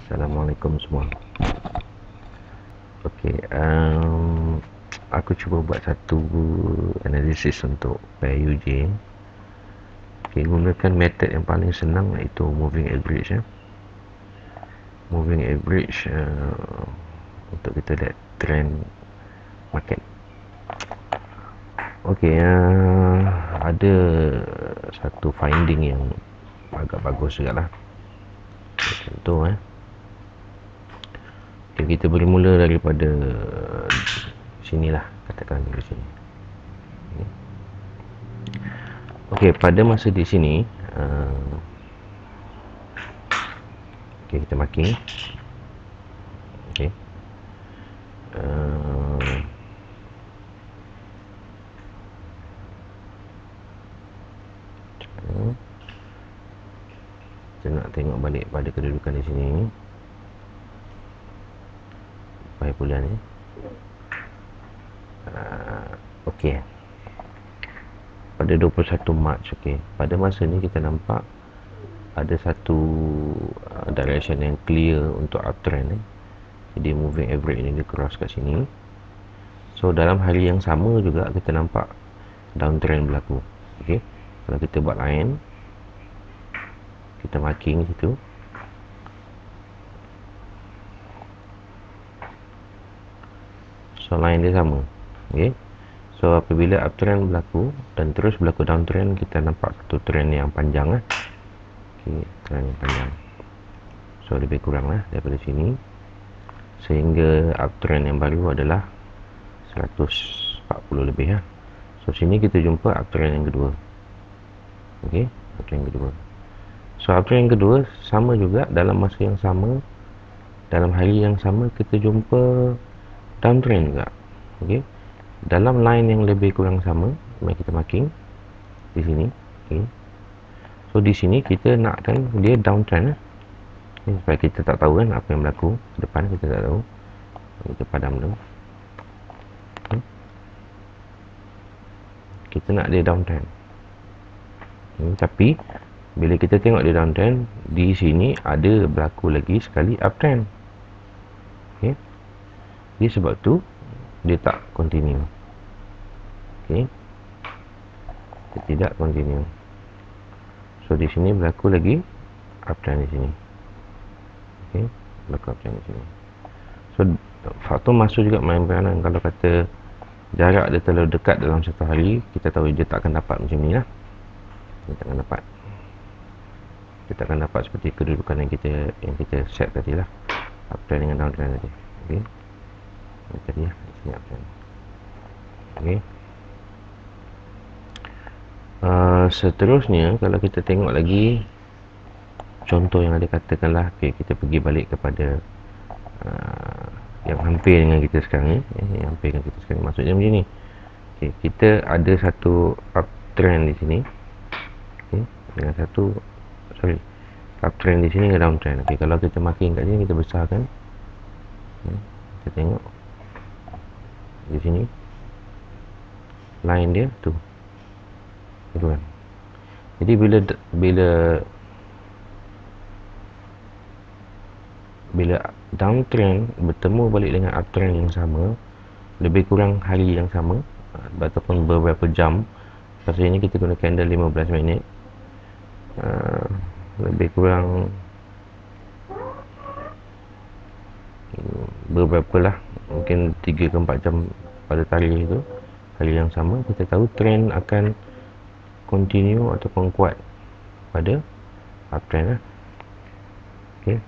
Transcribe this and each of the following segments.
Assalamualaikum semua. Okey, aku cuba buat satu analisis untuk pair UJ. Okey, gunakan method yang paling senang, iaitu moving average ya. Moving average untuk kita lihat trend market. Okey, ada satu finding yang agak bagus juga lah. Contoh okay, kita boleh mula daripada sinilah, katakan dari sini. Okey, pada masa di sini okey, kita marking. Okey, kita nak tengok balik pada kedudukan di sini. Baik bulan ni. Okey. Pada 21 Mac, okey. Pada masa ni kita nampak ada satu direction yang clear untuk uptrend . Jadi moving average ni dia cross kat sini. So dalam hari yang sama juga kita nampak downtrend berlaku. Okey. Kalau kita buat line, kita marking situ. So line dia sama. Okey. So apabila uptrend berlaku dan terus berlaku downtrend, kita nampak satu trend yang panjang Okey, trend yang panjang. So lebih kurang daripada sini sehingga uptrend yang baru adalah 140 lebih So sini kita jumpa uptrend yang kedua. Okey, uptrend yang kedua. So uptrend yang kedua sama juga, dalam masa yang sama, dalam hari yang sama kita jumpa downtrend juga. Okey, dalam line yang lebih kurang sama. Mari kita marking di sini. Okey, so di sini kita nakkan dia downtrend supaya kita tak tahu apa yang berlaku ke depan, kita tak tahu. Kita padam dulu. Kita nak dia downtrend. Tapi bila kita tengok dia downtrend, di sini ada berlaku lagi sekali uptrend. Okey, jadi sebab tu dia tak continue. Okey, dia tidak continue. So di sini berlaku lagi uptrend di sini. Okey, berlaku uptrend di sini. So faktor masa juga main peranan. Kalau kata jarak dia terlalu dekat dalam satu hari, kita tahu dia tak akan dapat macam ni lah. Dia tak akan dapat. Dia tak akan dapat seperti kedudukan yang kita set tadi lah, uptrend dengan downtrend tadi. Okey, ini tadi di sini uptrend. Okey, seterusnya kalau kita tengok lagi contoh yang ada, katakanlah kita pergi balik kepada yang hampir dengan kita sekarang ni, yang hampir dengan kita sekarang, maksudnya macam ni. Okey, kita ada satu uptrend di sini. Okey, dengan satu uptrend di sini dengan downtrend. Okey, kalau kita marking kat sini, kita besarkan. Kita tengok di sini line dia tu. Tuan. Jadi bila downtrend bertemu balik dengan uptrend yang sama, lebih kurang hari yang sama ataupun beberapa jam. Pasal ini kita guna candle 15 minit, lebih kurang beberapa lah, mungkin 3 ke 4 jam pada tarikh itu, hari yang sama, kita tahu trend akan continue ataupun kuat pada uptrend . Okey,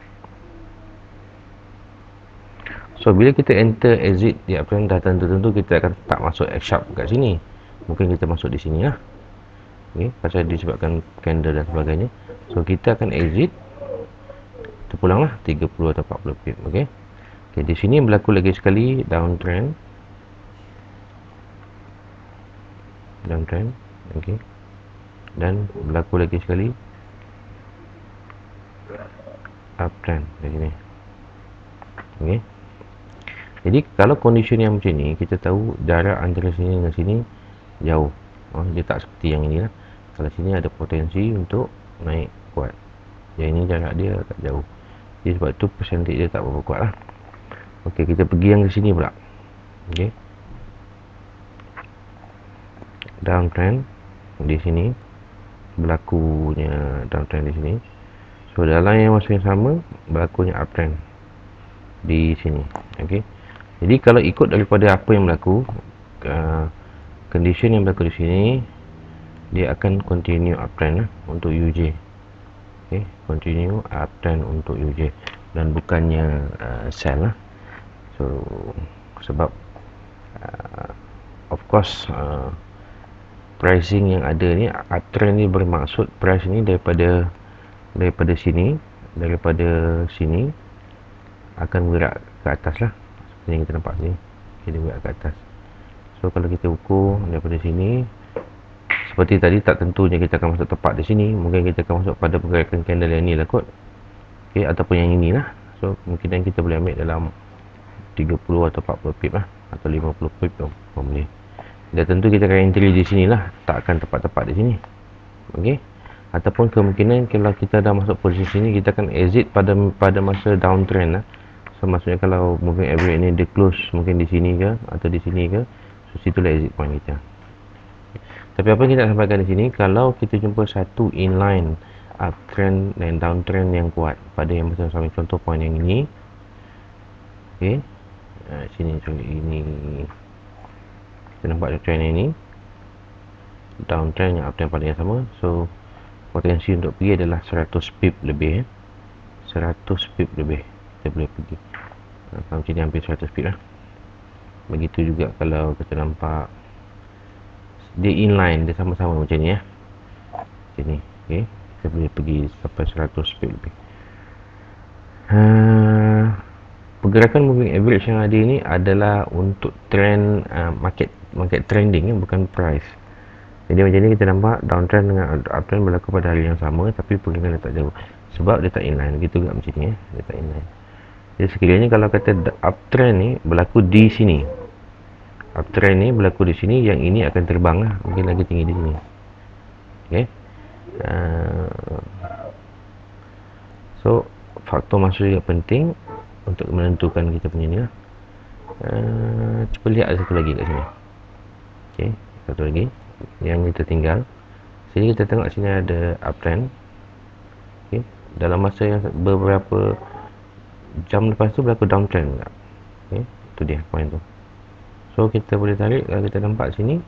so bila kita enter exit di uptrend dah tentu kita akan tak masuk X sharp kat sini, mungkin kita masuk di sini lah. Okey, pasal disebabkan candle dan sebagainya. So kita akan exit, terpulang lah 30 atau 40 pip. Okey, di sini berlaku lagi sekali downtrend. Okey, dan berlaku lagi sekali uptrend di sini. Okey, jadi kalau kondisi yang macam ni, kita tahu jarak antara sini dengan sini jauh. Dia tak seperti yang ini lah. Kalau sini ada potensi untuk naik kuat, yang ini jarak dia agak jauh. Jadi sebab tu percentage dia tak berapa kuat lah. Ok, kita pergi yang ke sini pula. Ok, downtrend di sini, berlakunya downtrend di sini. So dalam yang masa yang sama berlakunya uptrend di sini. Ok, jadi kalau ikut daripada apa yang berlaku, condition yang berlaku di sini, dia akan continue uptrend untuk UJ. Ok, continue uptrend untuk UJ dan bukannya sell lah. So sebab of course pricing yang ada ni, uptrend ni bermaksud price ni daripada sini akan bergerak ke atas lah, seperti yang kita nampak ni. Dia bergerak ke atas. So kalau kita ukur daripada sini, seperti tadi, tak tentunya kita akan masuk tepat di sini. Mungkin kita akan masuk pada pergerakan candle yang ni lah kot. Ok, ataupun yang ini lah. So kemungkinan kita boleh ambil dalam 30 atau 40 pip lah, atau 50 pip tu boleh. Dan tentu kita akan entry di sini lah, tak akan tepat-tepat di sini. Ok, ataupun kemungkinan kalau kita dah masuk posisi sini, kita akan exit pada masa downtrend lah. So maksudnya kalau moving average ni dia close mungkin di sini ke atau di sini ke, so situlah exit point kita. Tapi apa yang kita nak sampaikan di sini, kalau kita jumpa satu inline uptrend dan downtrend yang kuat pada yang bersama sama, contoh point yang ini. Ok, sini ini kita nampak trend yang ini, downtrend yang uptrend pada yang sama. So potensi untuk pergi adalah 100 pip lebih 100 pip lebih kita boleh pergi. Macam ni hampir 100 pip lah. Begitu juga kalau kita nampak dia inline, dia sama-sama macam ni macam ni. Ok, kita boleh pergi sampai 100 pip lebih. Pergerakan moving average yang ada ni adalah untuk trend market trending, bukan price. Jadi macam ni kita nampak downtrend dengan uptrend berlaku pada hari yang sama, tapi pergerakan dia tak jauh sebab dia tak inline. Begitu juga macam ni dia tak inline. Jadi sekiranya kalau kata uptrend ni berlaku di sini, uptrend ni berlaku di sini, yang ini akan terbang lah, mungkin lagi tinggi di sini. Ok, so faktor masa juga penting untuk menentukan kita punya ni lah. Cuba lihat ada satu lagi kat sini. Ok, satu lagi yang kita tinggal sini, kita tengok sini ada uptrend. Ok, dalam masa yang beberapa jam lepas tu berlaku downtrend juga. Ok, tu dia point tu. So kita boleh tarik, kalau kita nampak sini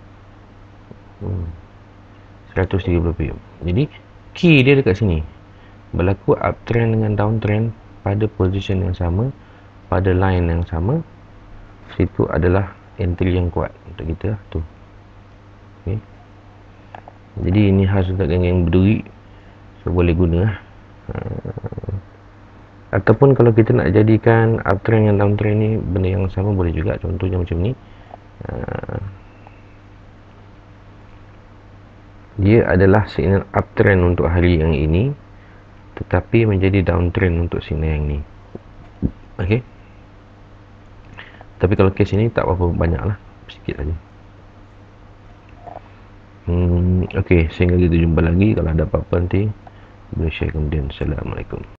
130 pip. Jadi key dia dekat sini, berlaku uptrend dengan downtrend pada position yang sama, pada line yang sama. Situ adalah entry yang kuat untuk kita tu. Okay. Jadi ini khas untuk geng-geng berduit, so boleh guna. Ataupun kalau kita nak jadikan uptrend dan downtrend ni benda yang sama, boleh juga. Contohnya macam ni, dia adalah signal uptrend untuk hari yang ini, tetapi menjadi downtrend untuk signal yang ni. Ok, tapi kalau case ini tak berapa banyak lah, sikit saja. Ok, sehingga kita jumpa lagi. Kalau ada apa-apa nanti boleh share kemudian. Assalamualaikum.